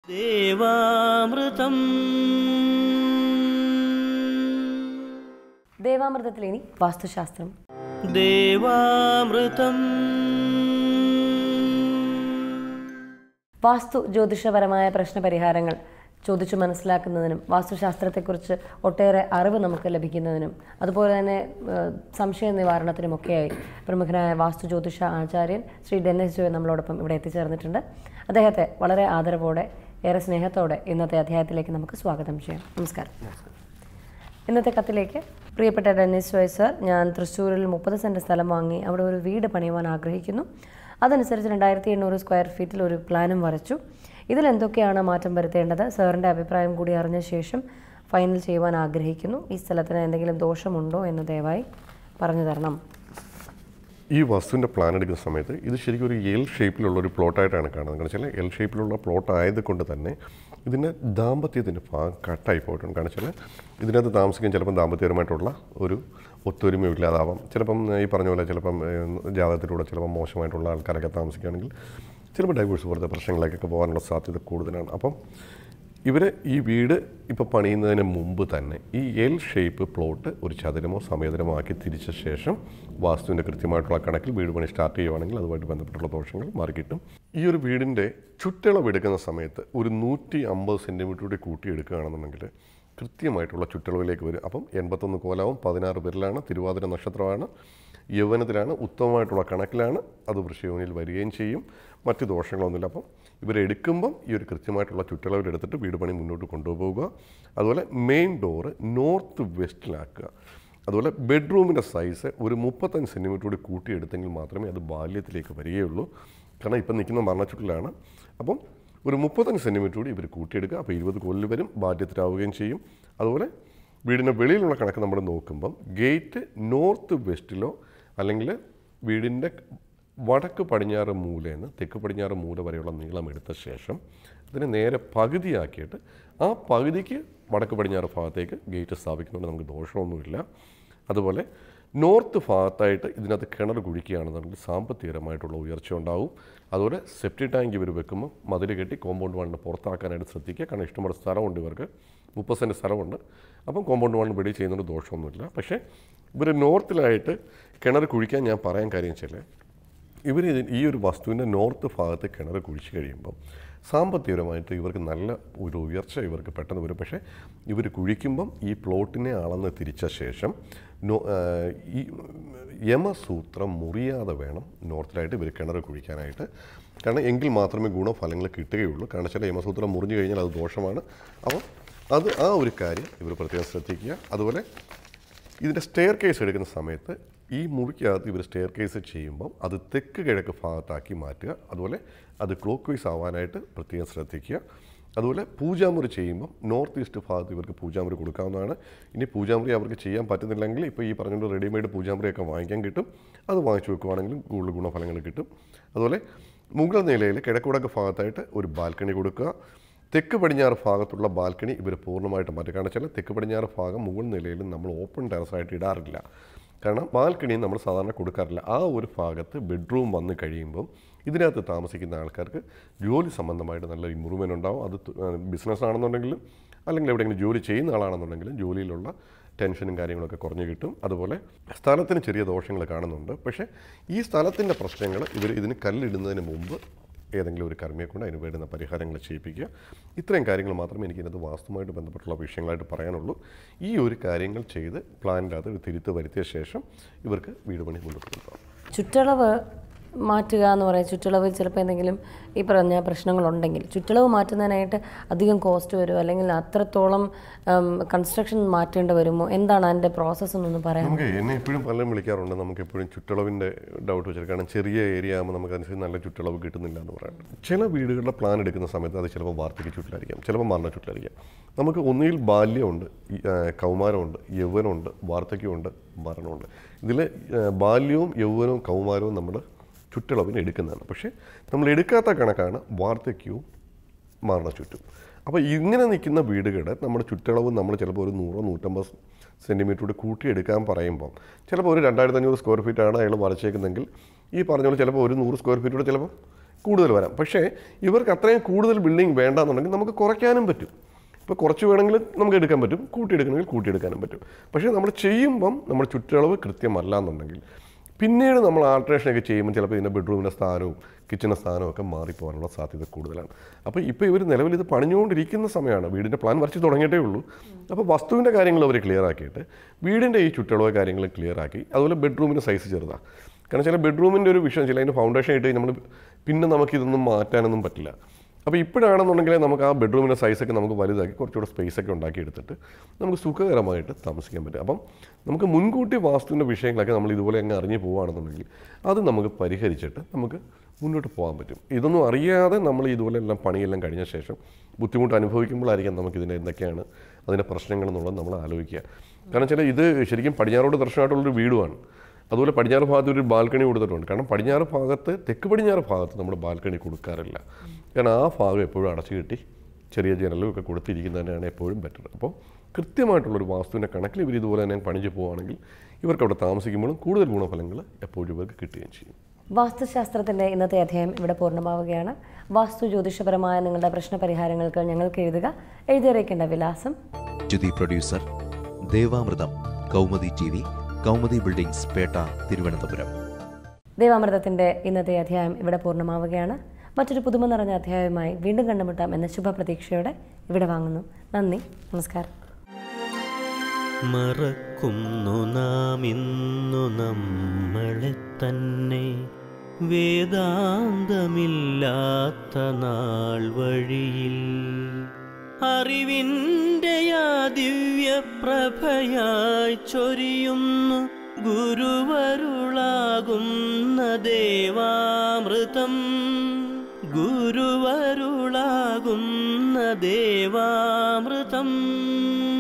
ദേവാമൃതം. ദേവാമൃതത്തിൽ ഇനി വാസ്തുശാസ്ത്രം. ദേവാമൃതം. വാസ്തു ജ്യോതിഷപരമായ പ്രശ്നപരിഹാരങ്ങൾ ചോദിച്ചു മനസ്സിലാക്കുന്നതിനും വാസ്തുശാസ്ത്രത്തെക്കുറിച്ച് ഒട്ടേറെ അറിവ് നമുക്ക് ലഭിക്കുന്നതിനും അതുപോലെ തന്നെ സംശയ നിവാരണത്തിനുമൊക്കെയായി പ്രമുഖനായ വാസ്തു ജ്യോതിഷ ആചാര്യൻ ശ്രീ ഡെന്നിസ് ജോയ് നമ്മളോടൊപ്പം ഇവിടെ എത്തിച്ചേർന്നിട്ടുണ്ട്. അദ്ദേഹത്തെ വളരെ ആദരവോടെ ഏറെ സ്നേഹത്തോടെ ഇന്നത്തെ അധ്യായത്തിലേക്ക് നമുക്ക് സ്വാഗതം ചെയ്യാം. നമസ്കാരം. ഇന്നത്തെ കത്തിലേക്ക് പ്രിയപ്പെട്ട ഡെന്നിസ് ജോയ് സർ, ഞാൻ തൃശ്ശൂരിൽ 30 സെൻറ്റ് സ്ഥലം വാങ്ങി അവിടെ ഒരു വീട് പണിയുവാൻ ആഗ്രഹിക്കുന്നു. അതനുസരിച്ച് 2800 സ്ക്വയർ ഫീറ്റിൽ ഒരു പ്ലാനും വരച്ചു. ഇതിലെന്തൊക്കെയാണ് മാറ്റം വരുത്തേണ്ടത്? സാറിൻ്റെ അഭിപ്രായം കൂടി അറിഞ്ഞ ശേഷം ഫൈനൽ ചെയ്യുവാൻ ആഗ്രഹിക്കുന്നു. ഈ സ്ഥലത്തിന് എന്തെങ്കിലും ദോഷമുണ്ടോ എന്ന് ദയവായി പറഞ്ഞു തരണം. ഈ വസ്തുവിൻ്റെ പ്ലാൻ എടുക്കുന്ന സമയത്ത് ഇത് ശരിക്കും ഒരു എൽ ഷേപ്പിലുള്ളൊരു പ്ലോട്ടായിട്ടാണ് കാണുന്നത്. കാരണം വെച്ചാൽ എൽ ഷേപ്പിലുള്ള പ്ലോട്ട് ആയതുകൊണ്ട് തന്നെ ഇതിന് ദാമ്പത്യത്തിൻ്റെ ഭാഗം കട്ടായി പോയിട്ടുണ്ട്. കാരണം വെച്ചാൽ ഇതിനകത്ത് താമസിക്കാൻ ചിലപ്പം ദാമ്പത്യപരമായിട്ടുള്ള ഒരു ഒത്തൊരുമയും ഇല്ലാതാവാം. ചിലപ്പം ഈ പറഞ്ഞ പോലെ ചിലപ്പം ജാതകത്തിലൂടെ ചിലപ്പം മോശമായിട്ടുള്ള ആൾക്കാരൊക്കെ താമസിക്കുകയാണെങ്കിൽ ചിലപ്പോൾ ഡൈവേഴ്സ് പോലത്തെ പ്രശ്നങ്ങളിലേക്കൊക്കെ പോകാനുള്ള സാധ്യത കൂടുതലാണ്. അപ്പം ഇവർ ഈ വീട് ഇപ്പോൾ പണിയുന്നതിന് മുമ്പ് തന്നെ ഈ എൽ ഷേപ്പ് പ്ലോട്ട് ഒരു ചതുരമോ സമയതരമോ ആക്കി തിരിച്ച ശേഷം വാസ്തുവിൻ്റെ കൃത്യമായിട്ടുള്ള കണക്കിൽ വീട് പണി സ്റ്റാർട്ട് ചെയ്യുവാണെങ്കിൽ അതുമായിട്ട് ബന്ധപ്പെട്ടുള്ള ദോഷങ്ങൾ മാറിക്കിട്ടും. ഈ ഒരു വീടിൻ്റെ ചുറ്റളവ് എടുക്കുന്ന സമയത്ത് ഒരു 150 സെൻറ്റിമീറ്റർ കൂടി കൂട്ടിയെടുക്കുകയാണെന്നുണ്ടെങ്കിൽ കൃത്യമായിട്ടുള്ള ചുറ്റളവിലേക്ക് വരും. അപ്പം 81 കോലാവും, 16 പേരിലാണ്, തിരുവാതിര നക്ഷത്രമാണ്, യൗവനത്തിലാണ്, ഉത്തമമായിട്ടുള്ള കണക്കിലാണ്, അത് വൃശ്ചികത്തിൽ വരികയും ചെയ്യും. മറ്റ് ദോഷങ്ങളൊന്നുമില്ല. അപ്പം ഇവരെടുക്കുമ്പം ഈ ഒരു കൃത്യമായിട്ടുള്ള ചുറ്റളവിലെടുത്തിട്ട് വീട് പണി മുന്നോട്ട് കൊണ്ടുപോകുക. അതുപോലെ മെയിൻ ഡോറ് നോർത്ത് വെസ്റ്റിലാക്കുക. അതുപോലെ ബെഡ്റൂമിൻ്റെ സൈസ് ഒരു 35 സെൻറ്റിമീറ്റർ കൂടി കൂട്ടിയെടുത്തെങ്കിൽ മാത്രമേ അത് ബാല്യത്തിലേക്ക് വരികയുള്ളൂ. കാരണം ഇപ്പം നിൽക്കുന്ന മരണച്ചുട്ടിലാണ്. അപ്പം ഒരു 35 സെൻറ്റിമീറ്റർ കൂടി ഇവർ കൂട്ടിയെടുക്കുക. അപ്പോൾ 20 കോലിൽ വരും, ബാല്യത്തിലാവുകയും ചെയ്യും. അതുപോലെ വീടിൻ്റെ വെളിയിലുള്ള കണക്ക് നമ്മൾ നോക്കുമ്പം ഗേറ്റ് നോർത്ത് വെസ്റ്റിലോ അല്ലെങ്കിൽ വീടിൻ്റെ വടക്ക് പടിഞ്ഞാറ് മൂലയിൽ നിന്ന് തെക്ക് പടിഞ്ഞാറ് മൂല വരെയുള്ള നീളം എടുത്ത ശേഷം അതിനെ നേരെ പകുതിയാക്കിയിട്ട് ആ പകുതിക്ക് വടക്ക് പടിഞ്ഞാറ് ഭാഗത്തേക്ക് ഗേറ്റ് സ്ഥാപിക്കുന്നതുകൊണ്ട് നമുക്ക് ദോഷമൊന്നുമില്ല. അതുപോലെ നോർത്ത് ഭാഗത്തായിട്ട് ഇതിനകത്ത് കിണർ കുഴിക്കുകയാണെന്നുണ്ടെങ്കിൽ സാമ്പത്തികപരമായിട്ടുള്ള ഉയർച്ച ഉണ്ടാവും. അതുപോലെ സെപ്റ്റി ടാങ്ക് ഇവർ വെക്കുമ്പോൾ മതിൽ കെട്ടി കോമ്പൗണ്ട് വാളിന് പുറത്താക്കാനായിട്ട് ശ്രദ്ധിക്കുക. കാരണം ഇഷ്ടംപോലെ സ്ഥലമുണ്ട്, ഇവർക്ക് 30 സെൻറ്റ് സ്ഥലമുണ്ട്. അപ്പം കോമ്പൗണ്ട് വാളിന് വെടി ചെയ്യുന്നതുകൊണ്ട് ദോഷമൊന്നുമില്ല. പക്ഷേ ഇവർ നോർത്തിലായിട്ട് കിണർ കുഴിക്കാൻ ഞാൻ പറയാൻ കാര്യം വെച്ചാൽ ഇവർ ഈ ഒരു വസ്തുവിൻ്റെ നോർത്ത് ഭാഗത്ത് കിണർ കുഴിച്ച് കഴിയുമ്പം സാമ്പത്തികപരമായിട്ട് ഇവർക്ക് നല്ല ഒരു ഉയർച്ച ഇവർക്ക് പെട്ടെന്ന് വരും. പക്ഷേ ഇവർ കുഴിക്കുമ്പം ഈ പ്ലോട്ടിനെ അളന്ന് തിരിച്ച ശേഷം ഈ യമസൂത്രം മുറിയാതെ വേണം നോർത്തിലായിട്ട് ഇവർ കിണർ കുഴിക്കാനായിട്ട്. കാരണം എങ്കിൽ മാത്രമേ ഗുണഫലങ്ങൾ കിട്ടുകയുള്ളൂ. കാരണം ചില യമസൂത്രം മുറിഞ്ഞു കഴിഞ്ഞാൽ അത് ദോഷമാണ്. അപ്പം ആ ഒരു കാര്യം ഇവർ പ്രത്യേകം ശ്രദ്ധിക്കുക. അതുപോലെ ഇതിൻ്റെ സ്റ്റെയർ കേസ് എടുക്കുന്ന സമയത്ത് ഈ മുറിക്കകത്ത് ഇവർ സ്റ്റെയർ കേസ് ചെയ്യുമ്പം അത് തെക്ക് കിഴക്ക് ഭാഗത്താക്കി മാറ്റുക. അതുപോലെ അത് ക്ലോക്ക് വൈസ് ആവാനായിട്ട് പ്രത്യേകം ശ്രദ്ധിക്കുക. അതുപോലെ പൂജാമുറി ചെയ്യുമ്പം നോർത്ത് ഈസ്റ്റ് ഭാഗത്ത് ഇവർക്ക് പൂജാമുറി കൊടുക്കാവുന്നതാണ്. ഇനി പൂജാമുറി അവർക്ക് ചെയ്യാൻ പറ്റുന്നില്ലെങ്കിൽ ഇപ്പോൾ ഈ പറഞ്ഞുകൊണ്ട് റെഡിമെയ്ഡ് പൂജാമുറിയൊക്കെ വാങ്ങിക്കാൻ കിട്ടും. അത് വാങ്ങിച്ചു വെക്കുവാണെങ്കിലും കൂടുതൽ ഗുണഫലങ്ങൾ കിട്ടും. അതുപോലെ മുകൾ നിലയിൽ കിഴക്കുവടക്ക് ഭാഗത്തായിട്ട് ഒരു ബാൽക്കണി കൊടുക്കുക. തെക്ക് പടിഞ്ഞാറ് ഭാഗത്തുള്ള ബാൽക്കണി ഇവർ പൂർണ്ണമായിട്ട് മാറ്റുക. കാരണം വെച്ചാൽ തെക്ക് പടിഞ്ഞാറ് ഭാഗം മുകൾ നിലയിൽ നമ്മൾ ഓപ്പൺ ടെറസായിട്ട് ഇടാറില്ല. കാരണം ബാൽക്കണി നമ്മൾ സാധാരണ കൊടുക്കാറില്ല. ആ ഒരു ഭാഗത്ത് ബെഡ്റൂം വന്ന് കഴിയുമ്പം ഇതിനകത്ത് താമസിക്കുന്ന ആൾക്കാർക്ക് ജോലി സംബന്ധമായിട്ട് നല്ല ഇമ്പ്രൂവ്മെൻ്റ് ഉണ്ടാവും. അത് ബിസിനസ് ആണെന്നുണ്ടെങ്കിലും അല്ലെങ്കിൽ എവിടെയെങ്കിലും ജോലി ചെയ്യുന്ന ആളാണെന്നുണ്ടെങ്കിലും ജോലിയിലുള്ള ടെൻഷനും കാര്യങ്ങളൊക്കെ കുറഞ്ഞു കിട്ടും. അതുപോലെ സ്ഥലത്തിന് ചെറിയ ദോഷങ്ങൾ കാണുന്നുണ്ട്. പക്ഷേ ഈ സ്ഥലത്തിൻ്റെ പ്രശ്നങ്ങൾ ഇവർ ഇതിന് കല്ലിടുന്നതിന് മുമ്പ് ഏതെങ്കിലും ഒരു കർമ്മിയെ കൊണ്ട് അതിന് വേണ്ടുന്ന പരിഹാരങ്ങൾ ചെയ്യിപ്പിക്കുക. ഇത്രയും കാര്യങ്ങൾ മാത്രമേ എനിക്കിതിനകത്ത് വാസ്തുവുമായിട്ട് ബന്ധപ്പെട്ടുള്ള വിഷയങ്ങളായിട്ട് പറയാനുള്ളൂ. ഈ ഒരു കാര്യങ്ങൾ ചെയ്ത് പ്ലാനിൻ്റെ അത് തിരുത്ത് വരുത്തിയ ശേഷം ഇവർക്ക് വീട് പണി മുന്നോട്ട് കൊണ്ടുപോകാം. ചുറ്റളവ് മാറ്റുക എന്ന് പറയാം. ചുറ്റളവ് ചിലപ്പോൾ എന്തെങ്കിലും ഈ പറഞ്ഞ പ്രശ്നങ്ങളുണ്ടെങ്കിൽ ചുറ്റളവ് മാറ്റുന്നതിനായിട്ട് അധികം കോസ്റ്റ് വരുമോ അല്ലെങ്കിൽ അത്രത്തോളം കൺസ്ട്രക്ഷൻ മാറ്റേണ്ടി വരുമോ? എന്താണ് അതിൻ്റെ പ്രോസസ്സ് എന്നൊന്ന് പറയാം. നമുക്ക് എന്നെ എപ്പോഴും പലരും വിളിക്കാറുണ്ട്. നമുക്ക് എപ്പോഴും ചുറ്റളവിൻ്റെ ഡൗട്ട് വെച്ചാൽ കാരണം ചെറിയ ഏരിയ ആകുമ്പോൾ നമുക്ക് അനുസരിച്ച് നല്ല ചുറ്റളവ് കിട്ടുന്നില്ല എന്ന് പറയാം. ചില വീടുകളുടെ പ്ലാൻ എടുക്കുന്ന സമയത്ത് അത് ചിലപ്പോൾ വാർദ്ധക്യ ചുറ്റിലായിരിക്കാം, ചിലപ്പോൾ മരണ ചുറ്റിലായിരിക്കാം. നമുക്ക് ഒന്നുകിൽ ബാല്യമുണ്ട്, കൗമാരമുണ്ട്, യൗവനമുണ്ട്, വാർദ്ധക്യമുണ്ട്, മരണമുണ്ട്. ഇതിൽ ബാല്യവും യൗവനവും കൗമാരവും നമ്മൾ ചുറ്റളവിന് എടുക്കുന്നതാണ്. പക്ഷേ നമ്മൾ എടുക്കാത്ത കണക്കാണ് വാർദ്ധക്യവും മരണച്ചുറ്റും. അപ്പോൾ ഇങ്ങനെ നിൽക്കുന്ന വീടുകളുടെ നമ്മുടെ ചുറ്റളവ് നമ്മൾ ചിലപ്പോൾ ഒരു 100-150 സെൻറ്റിമീറ്റർ കൂടി കൂട്ടിയെടുക്കാൻ പറയുമ്പം ചിലപ്പോൾ ഒരു 2500 സ്ക്വയർ ഫീറ്റാണ് അയാൾ വരച്ചേക്കുന്നതെങ്കിൽ ഈ പറഞ്ഞ പോലെ ചിലപ്പോൾ ഒരു 100 സ്ക്വയർ ഫീറ്റ് കൂടെ ചിലപ്പോൾ കൂടുതൽ വരാം. പക്ഷേ ഇവർക്ക് അത്രയും കൂടുതൽ ബിൽഡിംഗ് വേണ്ടാന്നുണ്ടെങ്കിൽ നമുക്ക് കുറയ്ക്കാനും പറ്റും. ഇപ്പോൾ കുറച്ച് വേണമെങ്കിൽ നമുക്ക് എടുക്കാൻ പറ്റും, കൂട്ടിയെടുക്കണമെങ്കിൽ കൂട്ടിയെടുക്കാനും പറ്റും. പക്ഷേ നമ്മൾ ചെയ്യുമ്പം നമ്മുടെ ചുറ്റളവ് കൃത്യമല്ല എന്നുണ്ടെങ്കിൽ പിന്നീട് നമ്മൾ ആൾട്രേഷനൊക്കെ ചെയ്യുമ്പോൾ ചിലപ്പോൾ ഇതിൻ്റെ ബെഡ്റൂമിൻ്റെ സ്ഥാനവും കിച്ചൻ്റെ സ്ഥാനവും ഒക്കെ മാറിപ്പോകാനുള്ള സാധ്യത കൂടുതലാണ്. അപ്പോൾ ഇപ്പോൾ ഇവർ നിലവിൽ ഇത് പണിഞ്ഞുകൊണ്ടിരിക്കുന്ന സമയമാണ്, വീടിൻ്റെ പ്ലാൻ വരച്ച് തുടങ്ങിയിട്ടേ ഉള്ളൂ. അപ്പോൾ വസ്തുവിൻ്റെ കാര്യങ്ങൾ അവർ ക്ലിയർ ആക്കിയിട്ട് വീടിൻ്റെ ഈ ചുറ്റളവ് കാര്യങ്ങൾ ക്ലിയർ ആക്കി, അതുപോലെ ബെഡ്റൂമിൻ്റെ സൈസ് ചെറുതാണ്. കാരണം ചില ബെഡ്റൂമിൻ്റെ ഒരു വിഷയം, ചില അതിൻ്റെ ഫൗണ്ടേഷൻ ഇട്ട് നമ്മൾ പിന്നെ നമുക്കിതൊന്നും മാറ്റാനൊന്നും പറ്റില്ല. അപ്പോൾ ഇപ്പോഴാണെന്നുണ്ടെങ്കിൽ നമുക്ക് ആ ബെഡ്റൂമിൻ്റെ സൈസൊക്കെ നമുക്ക് വലുതാക്കി കുറച്ചുകൂടെ സ്പേസൊക്കെ ഉണ്ടാക്കി എടുത്തിട്ട് നമുക്ക് സുഖകരമായിട്ട് താമസിക്കാൻ പറ്റും. അപ്പം നമുക്ക് മുൻകൂട്ടി വാസ്തുവിൻ്റെ വിഷയങ്ങളൊക്കെ നമ്മൾ ഇതുപോലെ അങ്ങ് അറിഞ്ഞു പോവുകയാണെന്നുണ്ടെങ്കിൽ അത് നമുക്ക് പരിഹരിച്ചിട്ട് നമുക്ക് മുന്നോട്ട് പോകാൻ പറ്റും. ഇതൊന്നും അറിയാതെ നമ്മൾ ഇതുപോലെ എല്ലാം പണിയെല്ലാം കഴിഞ്ഞ ശേഷം ബുദ്ധിമുട്ട് അനുഭവിക്കുമ്പോഴായിരിക്കും നമുക്കിതിൻ്റെ എന്തൊക്കെയാണ് അതിൻ്റെ പ്രശ്നങ്ങളെന്നുള്ളത് നമ്മൾ ആലോചിക്കുക. കാരണം വെച്ചാൽ ഇത് ശരിക്കും പടിഞ്ഞാറോട് ദർശനമായിട്ടുള്ളൊരു വീടുമാണ്. അതുപോലെ പടിഞ്ഞാറ് ഭാഗത്ത് ഒരു ബാൽക്കണി കൊടുത്തിട്ടുണ്ട്. കാരണം പടിഞ്ഞാറ് ഭാഗത്ത്, തെക്ക് പടിഞ്ഞാറ് ഭാഗത്ത് നമ്മൾ ബാൽക്കണി കൊടുക്കാറില്ല. കാരണം ആ ഭാഗം എപ്പോഴും അടച്ചു കെട്ടി ചെറിയ ജനലും ഒക്കെ കൊടുത്തിരിക്കുന്നതന്നെയാണ് എപ്പോഴും ബെറ്റർ. അപ്പോൾ കൃത്യമായിട്ടുള്ളൊരു വാസ്തുവിൻ്റെ കണക്കിൽ ഇവർ ഇതുപോലെ തന്നെ പണിഞ്ഞു പോവുകയാണെങ്കിൽ ഇവർക്ക് അവിടെ താമസിക്കുമ്പോഴും കൂടുതൽ ഗുണഫലങ്ങൾ എപ്പോഴും ഇവർക്ക് കിട്ടുകയും ചെയ്യും. വാസ്തുശാസ്ത്രത്തിൻ്റെ ഇന്നത്തെ അധ്യായം ഇവിടെ പൂർണ്ണമാവുകയാണ്. വാസ്തു ജ്യോതിഷപരമായ നിങ്ങളുടെ പ്രശ്നപരിഹാരങ്ങൾക്ക് ഞങ്ങൾക്ക് എഴുതുക. എഴുതിയറിയിക്കേണ്ട വിലാസം: Jyothi producer, Devamritham, Kaumudi TV, Kaumudi buildings, Pettah, Thiruvananthapuram. ദേവാമൃതത്തിൻ്റെ ഇന്നത്തെ അധ്യായം ഇവിടെ പൂർണ്ണമാവുകയാണ്. മറ്റൊരു പുതുമ നിറഞ്ഞ അധ്യായവുമായി വീണ്ടും കണ്ടുമുട്ടാം എന്ന ശുഭപ്രതീക്ഷയോടെ ഇവിടെ വാങ്ങുന്നു. നന്ദി, നമസ്കാരം. മറക്കുന്നു നാം ഇന്നു നമ്മളെ തന്നെ, വേദാന്തമില്ലാത്ത നാൾ വഴിയിൽ അറിവിൻ്റെ ആ ദിവ്യപ്രഭയായി ചൊരിയുന്നു ഗുരുവരുളാകുന്ന ദേവാമൃതം, ഗുരുവരുളാകുന്ന ദേവാമൃതം.